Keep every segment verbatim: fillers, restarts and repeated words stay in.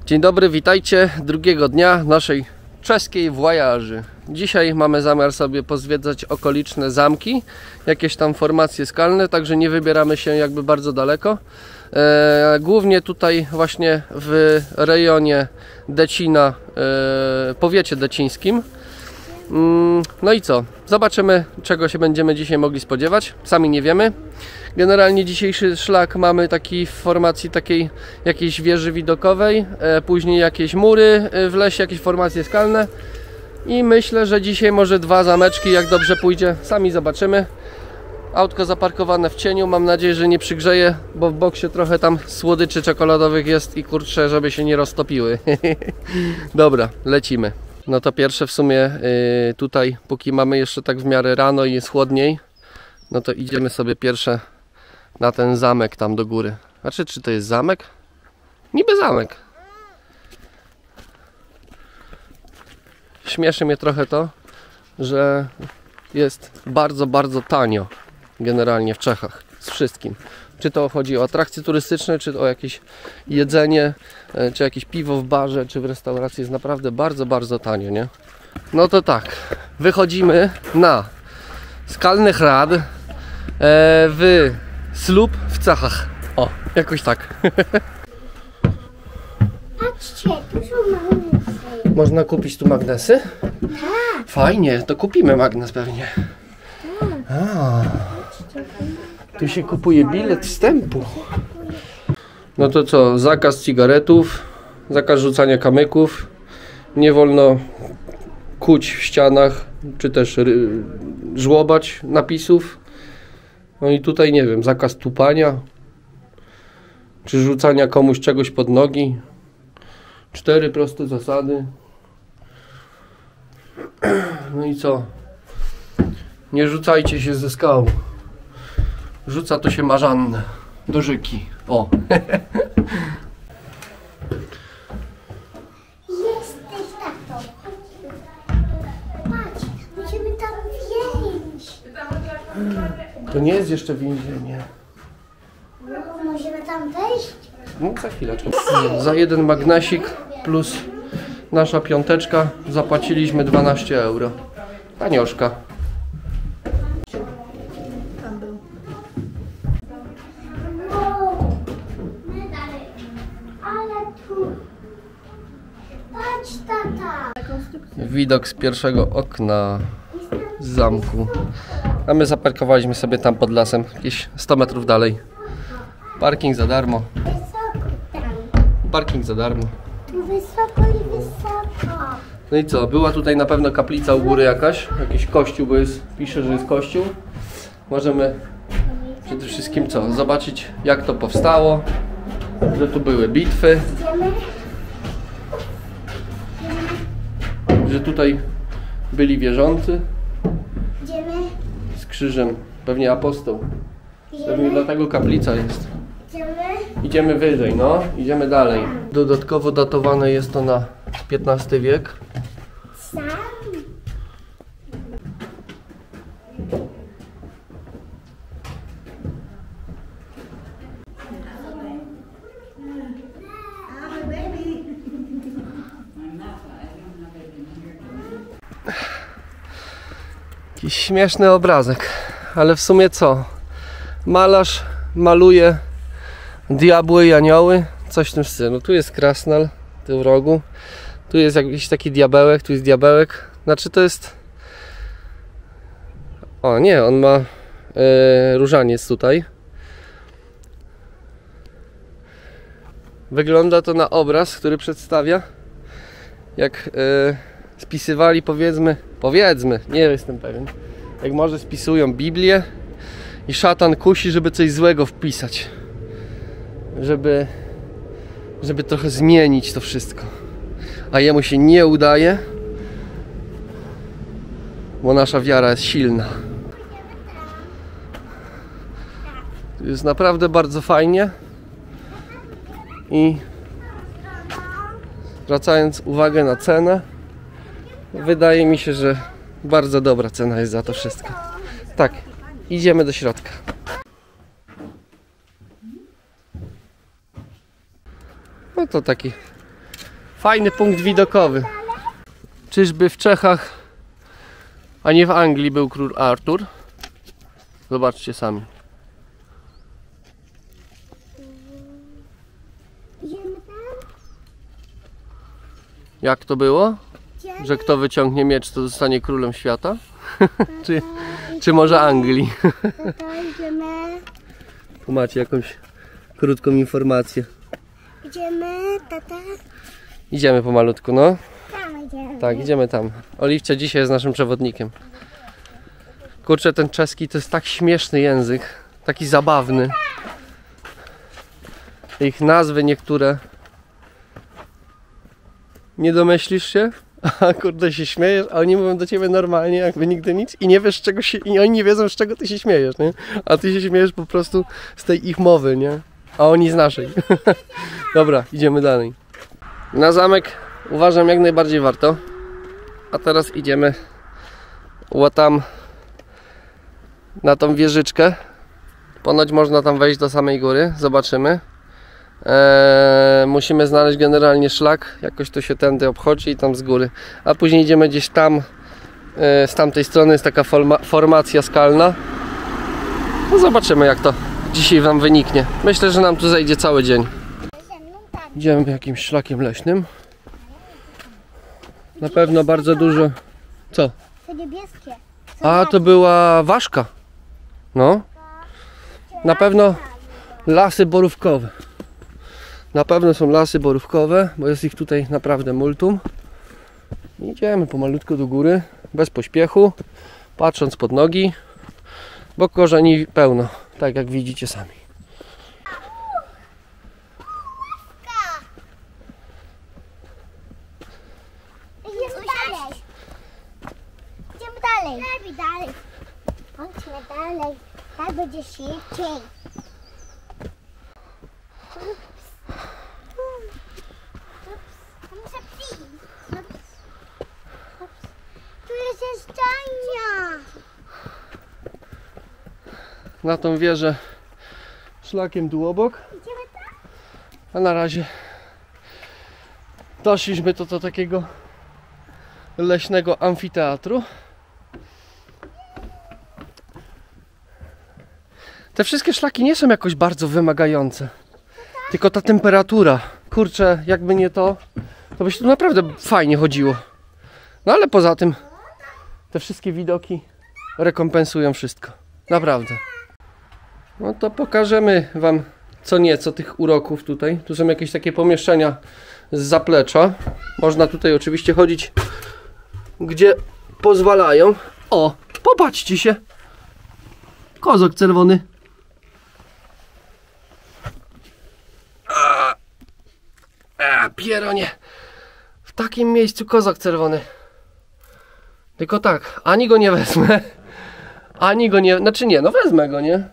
Dzień dobry, witajcie drugiego dnia naszej czeskiej voyaży. Dzisiaj mamy zamiar sobie pozwiedzać okoliczne zamki, jakieś tam formacje skalne, także nie wybieramy się jakby bardzo daleko. E, głównie tutaj właśnie w rejonie Decina, e, powiecie decińskim. Mm, no i co? Zobaczymy, czego się będziemy dzisiaj mogli spodziewać. Sami nie wiemy. Generalnie dzisiejszy szlak mamy taki w formacji takiej jakiejś wieży widokowej, e, później jakieś mury w lesie, jakieś formacje skalne i myślę, że dzisiaj może dwa zameczki, jak dobrze pójdzie, sami zobaczymy. Autko zaparkowane w cieniu, mam nadzieję, że nie przygrzeje, bo w boksie trochę tam słodyczy czekoladowych jest i kurczę, żeby się nie roztopiły. Dobra, lecimy. No to pierwsze w sumie yy, tutaj, póki mamy jeszcze tak w miarę rano i jest chłodniej, no to idziemy sobie pierwsze na ten zamek tam do góry. Znaczy, czy to jest zamek? Niby zamek. Śmieszy mnie trochę to, że jest bardzo, bardzo tanio generalnie w Czechach z wszystkim. Czy to chodzi o atrakcje turystyczne, czy o jakieś jedzenie, czy jakieś piwo w barze, czy w restauracji, jest naprawdę bardzo, bardzo tanio, nie? No to tak, wychodzimy na Skalny Hrad e, w Słup w Czechach. O, jakoś tak. Patrzcie, tu są magnesy. Można kupić tu magnesy? Tak. Fajnie, to kupimy magnes pewnie. Tak. A, tu się kupuje bilet wstępu. No to co, zakaz cigaretów, zakaz rzucania kamyków, nie wolno kuć w ścianach, czy też żłobać napisów. No i tutaj nie wiem, zakaz tupania, czy rzucania komuś czegoś pod nogi. Cztery proste zasady. No i co? Nie rzucajcie się ze skał. Rzuca to się marzanne do rzeki. O! Jesteś tato. Patrz, musimy tam wjeść. To nie jest jeszcze więzienie. No, możemy tam wejść? No za chwileczkę. Za jeden magnesik plus nasza piąteczka zapłaciliśmy dwanaście euro. Tanioszka. Wow. Ale tu. Patrz, tata. Widok z pierwszego okna z zamku. A my zaparkowaliśmy sobie tam pod lasem, jakieś sto metrów dalej. Parking za darmo. Wysoko tam. Parking za darmo. Tu wysoko i wysoko. No i co? Była tutaj na pewno kaplica u góry jakaś. Jakiś kościół, bo jest, pisze, że jest kościół. Możemy przede wszystkim co? Zobaczyć, jak to powstało. Że tu były bitwy. Idziemy? Że tutaj byli wierzący Idziemy? z krzyżem. Pewnie apostoł. Pewnie Idziemy? dlatego kaplica jest. Idziemy? Idziemy wyżej, no. Idziemy dalej. Dodatkowo datowane jest to na piętnasty wiek. Sam? Jakiś śmieszny obrazek, ale w sumie co? Malarz maluje diabły i anioły, coś w tym stylu. Tu jest krasnal, tu w rogu. Tu jest jakiś taki diabełek, tu jest diabełek. Znaczy to jest... O nie, on ma e, różaniec tutaj. Wygląda to na obraz, który przedstawia, jak e, spisywali, powiedzmy, powiedzmy, nie jestem pewien, jak może spisują Biblię i szatan kusi, żeby coś złego wpisać, żeby żeby trochę zmienić to wszystko, a jemu się nie udaje, bo nasza wiara jest silna. Jest naprawdę bardzo fajnie i zwracając uwagę na cenę, wydaje mi się, że bardzo dobra cena jest za to wszystko. Tak, idziemy do środka. No to taki Fajny punkt widokowy. Czyżby w Czechach, a nie w Anglii był król Artur? Zobaczcie sami. Idziemy tam? Jak to było? Idziemy. Że kto wyciągnie miecz, to zostanie królem świata? czy, czy może Anglii? Tata, idziemy. Tu macie jakąś krótką informację. Idziemy, tata. Idziemy pomalutku, no. Tam idziemy. Tak, idziemy tam. Oliwcia dzisiaj jest naszym przewodnikiem. Kurczę, ten czeski to jest tak śmieszny język. Taki zabawny. Ich nazwy niektóre. Nie domyślisz się? A kurde, się śmiejesz, a oni mówią do ciebie normalnie, jakby nigdy nic i nie wiesz z czego się, i oni nie wiedzą z czego ty się śmiejesz, nie? A ty się śmiejesz po prostu z tej ich mowy, nie? A oni z naszej. Dobra, idziemy dalej. Na zamek uważam jak najbardziej warto. A teraz idziemy łatam na tą wieżyczkę. Ponoć można tam wejść do samej góry, zobaczymy. Eee, musimy znaleźć generalnie szlak, jakoś to się tędy obchodzi i tam z góry. A później idziemy gdzieś tam, e, z tamtej strony jest taka forma, formacja skalna. No zobaczymy jak to dzisiaj wam wyniknie. Myślę, że nam tu zejdzie cały dzień. Idziemy jakimś szlakiem leśnym. Na pewno bardzo dużo... Co? To niebieskie. A, to była ważka. No. Na pewno lasy borówkowe. Na pewno są lasy borówkowe, bo jest ich tutaj naprawdę multum. Idziemy pomalutku do góry, bez pośpiechu, patrząc pod nogi, bo korzeni pełno, tak jak widzicie sami. Idziemy dalej. Idziemy dalej. Lepiej dalej. Chodźmy dalej. Tak będzie szybciej. Muszę przyjść. Tu jest stajnia. Na tą wieżę szlakiem tu obok, Idziemy tam? a na razie doszliśmy to do takiego leśnego amfiteatru. Te wszystkie szlaki nie są jakoś bardzo wymagające, tylko ta temperatura. Kurczę, jakby nie to, to by się tu naprawdę fajnie chodziło. No ale poza tym te wszystkie widoki rekompensują wszystko. Naprawdę. No to pokażemy wam co nieco tych uroków tutaj. Tu są jakieś takie pomieszczenia z zaplecza. Można tutaj oczywiście chodzić gdzie pozwalają. O, popatrzcie się. Kozok czerwony. A, a pieronie. W takim miejscu kozak czerwony. Tylko tak, ani go nie wezmę, ani go nie... Znaczy nie, no wezmę go, nie?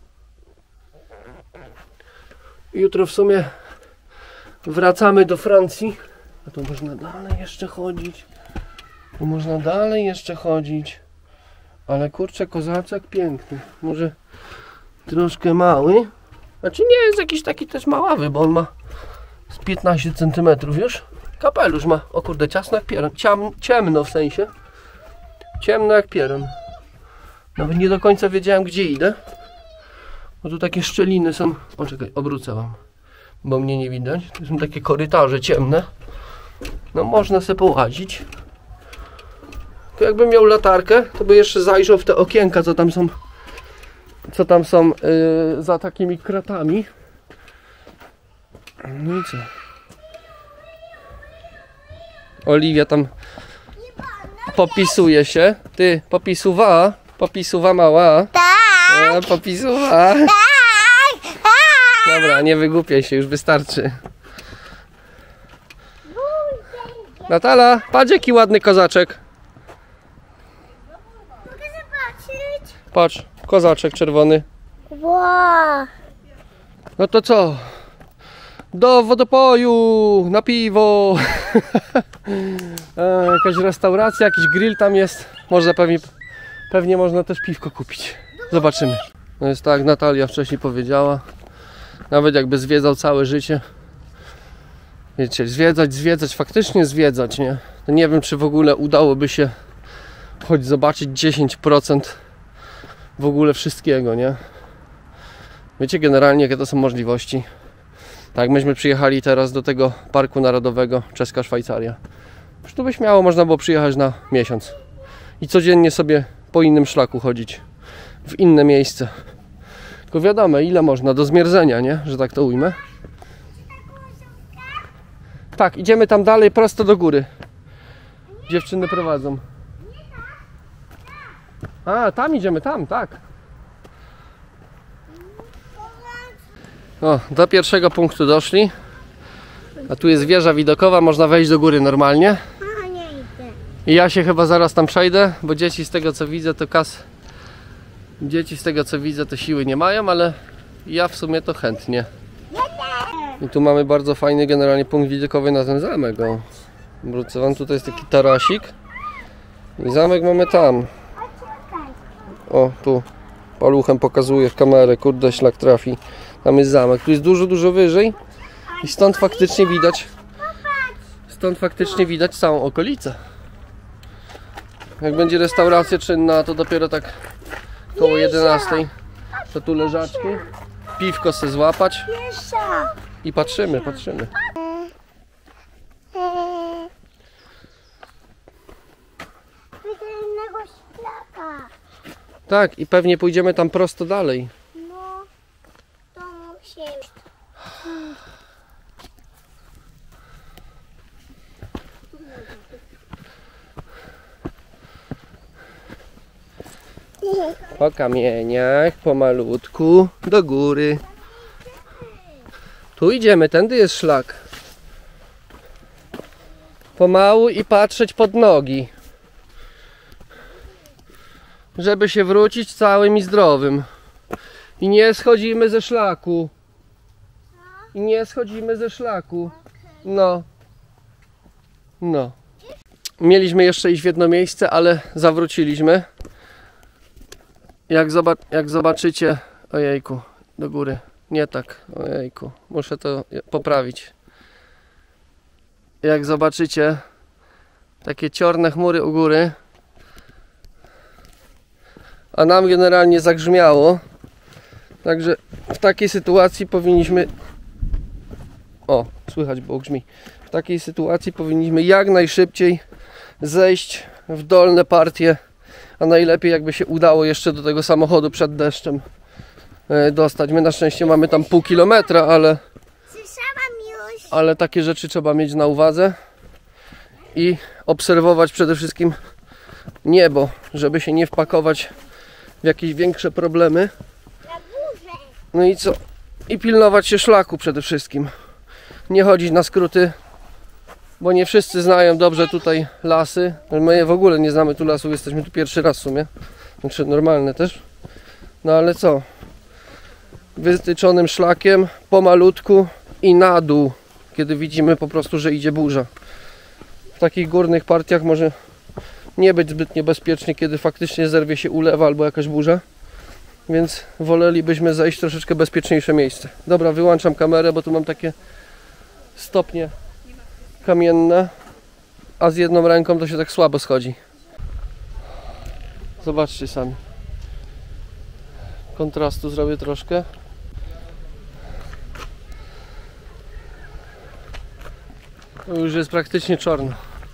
Jutro w sumie wracamy do Francji. A tu można dalej jeszcze chodzić. Tu można dalej jeszcze chodzić. Ale kurczę, kozaczek piękny. Może troszkę mały. Znaczy nie jest jakiś taki też maławy, bo on ma z piętnaście centymetrów już. Kapelusz ma, o kurde, ciasno jak pieron. Ciam, ciemno w sensie. Ciemno jak pieron. Nawet nie do końca wiedziałem gdzie idę. Bo tu takie szczeliny są. O czekaj, obrócę wam, bo mnie nie widać. Tu są takie korytarze ciemne. No można sobie połazić. Tu jakbym miał latarkę, to by jeszcze zajrzał w te okienka, co tam są, co tam są yy, za takimi kratami. No i co? Oliwia tam popisuje się. Ty, popisuwa, popisuwa mała. Tak. E, popisuwa. Tak. Dobra, nie wygłupiaj się, już wystarczy. Natala, patrz jaki ładny kozaczek. Mogę zobaczyć? Patrz, kozaczek czerwony. Wow. No to co? Do wodopoju, na piwo. e, jakaś restauracja, jakiś grill tam jest. Można pewnie, pewnie można też piwko kupić. Zobaczymy. No jest tak, Natalia wcześniej powiedziała. Nawet jakby zwiedzał całe życie, wiecie, zwiedzać, zwiedzać, faktycznie zwiedzać, nie? To nie wiem, czy w ogóle udałoby się choć zobaczyć dziesięć procent w ogóle wszystkiego, nie? Wiecie generalnie, jakie to są możliwości. Tak, myśmy przyjechali teraz do tego Parku Narodowego Czeska Szwajcaria. Już tu by śmiało można było przyjechać na miesiąc i codziennie sobie po innym szlaku chodzić, w inne miejsce. Tylko wiadomo, ile można, do zmierzenia, nie? Że tak to ujmę. Tak, idziemy tam dalej, prosto do góry. Dziewczyny prowadzą. A, tam idziemy, tam, tak. O, do pierwszego punktu doszli. A tu jest wieża widokowa, można wejść do góry normalnie. A, nie idę. I ja się chyba zaraz tam przejdę, bo dzieci z tego co widzę to kas... Dzieci z tego co widzę to siły nie mają, ale ja w sumie to chętnie. I tu mamy bardzo fajny generalnie punkt widokowy na ten zamek. O. Wrócę wam, tutaj jest taki tarasik. I zamek mamy tam. O, tu. Paluchem pokazuję w kamerę, kurde, szlak trafi. Tam jest zamek, tu jest dużo, dużo wyżej. I stąd faktycznie widać Stąd faktycznie widać całą okolicę. Jak będzie restauracja czynna, to dopiero tak koło jedenastej. To tu leżaczki, piwko se złapać i patrzymy, patrzymy. Widzę innego szlaka. Tak, i pewnie pójdziemy tam prosto dalej. No, to musimy. Po kamieniach, pomalutku, do góry. Tu idziemy, tędy jest szlak. Pomału i patrzeć pod nogi. Żeby się wrócić całym i zdrowym. I nie schodzimy ze szlaku. I nie schodzimy ze szlaku. No. No. Mieliśmy jeszcze iść w jedno miejsce, ale zawróciliśmy. Jak, zobac jak zobaczycie... Ojejku, do góry. Nie tak, ojejku. Muszę to poprawić. Jak zobaczycie takie ciorne chmury u góry, a nam generalnie zagrzmiało, także w takiej sytuacji powinniśmy... O, słychać, bo grzmi. W takiej sytuacji powinniśmy jak najszybciej zejść w dolne partie, a najlepiej jakby się udało jeszcze do tego samochodu przed deszczem dostać. My na szczęście mamy tam pół kilometra, ale Słyszałam już. ale takie rzeczy trzeba mieć na uwadze i obserwować przede wszystkim niebo, żeby się nie wpakować w jakieś większe problemy. Na górze. No i co? I pilnować się szlaku przede wszystkim. Nie chodzić na skróty, bo nie wszyscy znają dobrze tutaj lasy. My w ogóle nie znamy tu lasów, jesteśmy tu pierwszy raz w sumie. Znaczy normalne też. No ale co? Wytyczonym szlakiem, pomalutku i na dół, kiedy widzimy po prostu, że idzie burza. W takich górnych partiach może nie być zbytnio bezpiecznie, kiedy faktycznie zerwie się ulewa albo jakaś burza. Więc wolelibyśmy zejść w troszeczkę bezpieczniejsze miejsce. Dobra, wyłączam kamerę, bo tu mam takie stopnie kamienne, a z jedną ręką to się tak słabo schodzi. Zobaczcie sami. Kontrastu zrobię troszkę. To już jest praktycznie czarno.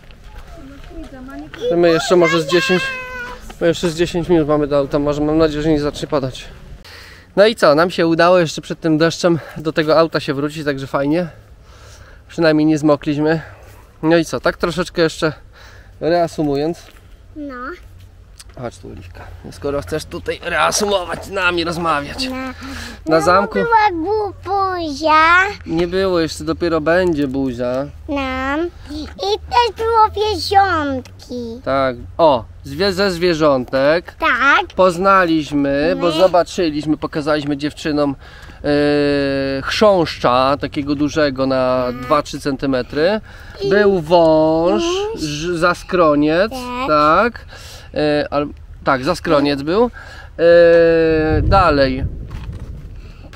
My jeszcze może z dziesięć My jeszcze z dziesięć minut mamy do auta, może mam nadzieję, że nie zacznie padać. No i co, nam się udało jeszcze przed tym deszczem do tego auta się wrócić, także fajnie. Przynajmniej nie zmokliśmy. No i co, tak troszeczkę jeszcze reasumując. No. Chodź tu, Oliwka. Skoro chcesz tutaj reasumować, z nami rozmawiać. Na, Na zamku była buzia nie było, jeszcze dopiero będzie buzia. nam i też było wieziątki. Tak, o, zwie ze zwierzątek. Tak. Poznaliśmy, bo zobaczyliśmy, pokazaliśmy dziewczynom yy, chrząszcza, takiego dużego na dwa trzy centymetry. Był wąż, ż- zaskroniec, tak. Yy, al, tak, zaskroniec był. Yy, dalej.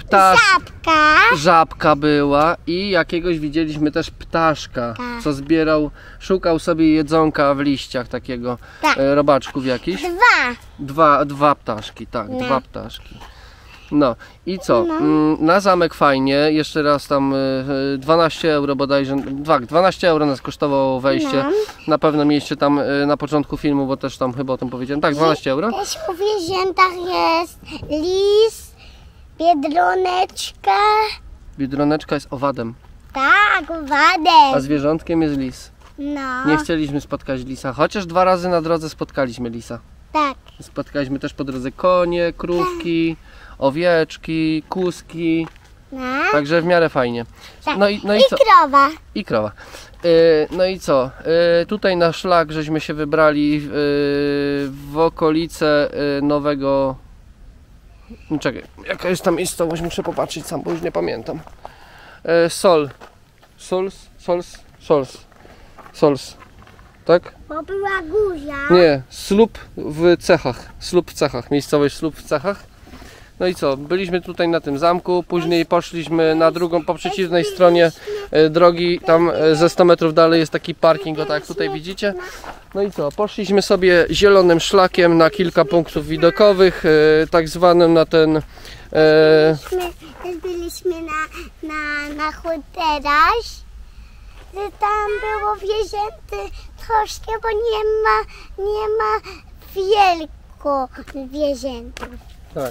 ptasz... Żabka. żabka była i jakiegoś widzieliśmy też ptaszka, Tak. co zbierał, szukał sobie jedzonka w liściach takiego, Tak. e, robaczków jakichś. Dwa. Dwa, dwa ptaszki, tak, No. dwa ptaszki. No i co? No. Mm, Na zamek fajnie, jeszcze raz tam e, dwanaście euro bodajże, tak, dwanaście euro nas kosztowało wejście. No. Na pewno mieliście tam e, na początku filmu, bo też tam chyba o tym powiedziałem. Tak, dwanaście euro. Też w więziętach jest lis, biedroneczka. Biedroneczka jest owadem, Tak, a wadem. zwierzątkiem jest lis. No. Nie chcieliśmy spotkać lisa, chociaż dwa razy na drodze spotkaliśmy lisa. Tak. Spotkaliśmy też po drodze konie, krówki, owieczki, kuski, No. także w miarę fajnie. Tak. No i, no i I co? krowa. I krowa. Yy, no i co? Yy, tutaj na szlak żeśmy się wybrali yy, w okolice yy, nowego... No czekaj, jaka jest tam miejscowość? Muszę popatrzeć sam, bo już nie pamiętam. Yy, Sol. Sols? Sols? Sols. Sols. Tak? Bo była guzia. Nie, Słup w Cechach. Słup w Cechach. Miejscowość Słup w Cechach. No i co? Byliśmy tutaj na tym zamku, później poszliśmy na drugą, po przeciwnej stronie e, drogi, tam e, ze sto metrów dalej jest taki parking, o tak jak tutaj widzicie. No i co? Poszliśmy sobie zielonym szlakiem na kilka punktów widokowych, e, tak zwanym na ten... E, My byliśmy na, na, na hotelaż. Tam było wiezięty troszkę, bo nie ma, nie ma wielko wieziętów. tak.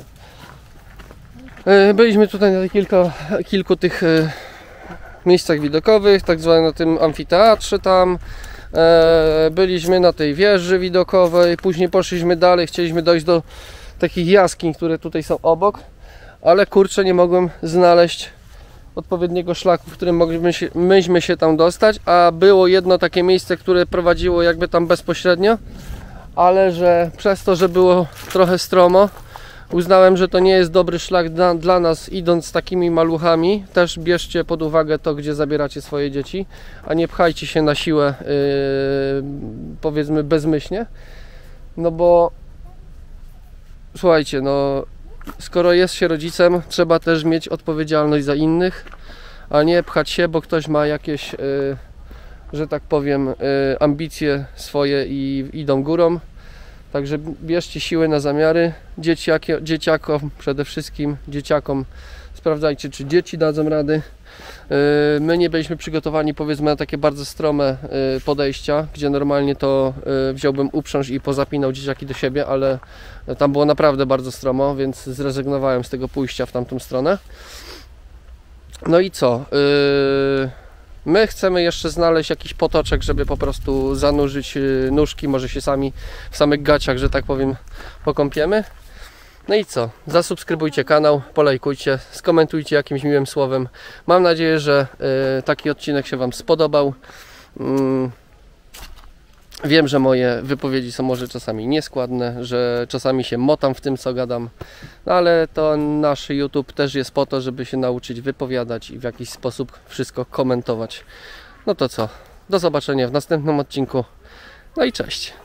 E, byliśmy tutaj na kilka, kilku tych e, miejscach widokowych, tak zwanym na tym amfiteatrze tam. E, byliśmy na tej wieży widokowej, później poszliśmy dalej, chcieliśmy dojść do takich jaskiń, które tutaj są obok, ale kurczę, nie mogłem znaleźć odpowiedniego szlaku, w którym mogliśmy się, myśmy się tam dostać, a było jedno takie miejsce, które prowadziło jakby tam bezpośrednio, ale że przez to, że było trochę stromo, uznałem, że to nie jest dobry szlak dla, dla nas, idąc z takimi maluchami. Też bierzcie pod uwagę to, gdzie zabieracie swoje dzieci, a nie pchajcie się na siłę, yy, powiedzmy bezmyślnie, no bo słuchajcie, no skoro jest się rodzicem, trzeba też mieć odpowiedzialność za innych, a nie pchać się, bo ktoś ma jakieś, yy, że tak powiem, yy, ambicje swoje i idą górą. Także bierzcie siły na zamiary. Dzieciaki, dzieciakom, przede wszystkim dzieciakom, sprawdzajcie, czy dzieci dadzą rady. Yy, My nie byliśmy przygotowani, powiedzmy, na takie bardzo strome yy, podejścia, gdzie normalnie to yy, wziąłbym uprząż i pozapinał dzieciaki do siebie, ale tam było naprawdę bardzo stromo, więc zrezygnowałem z tego pójścia w tamtą stronę. No i co? Yy, My chcemy jeszcze znaleźć jakiś potoczek, żeby po prostu zanurzyć nóżki, może się sami w samych gaciach, że tak powiem, pokąpiemy. No i co? Zasubskrybujcie kanał, polajkujcie, skomentujcie jakimś miłym słowem. Mam nadzieję, że y, taki odcinek się Wam spodobał. Mm. Wiem, że moje wypowiedzi są może czasami nieskładne, że czasami się motam w tym, co gadam, no ale to nasz YouTube też jest po to, żeby się nauczyć wypowiadać i w jakiś sposób wszystko komentować. No to co? Do zobaczenia w następnym odcinku. No i cześć!